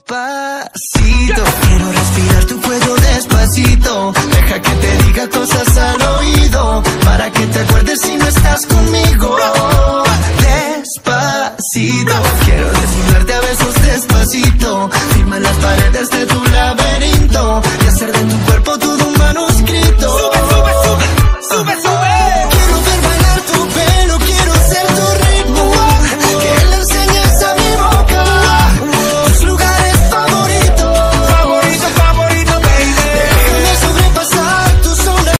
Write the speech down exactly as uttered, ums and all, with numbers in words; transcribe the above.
Despacito, quiero respirar tu cuello despacito. Deja que te diga cosas al oído.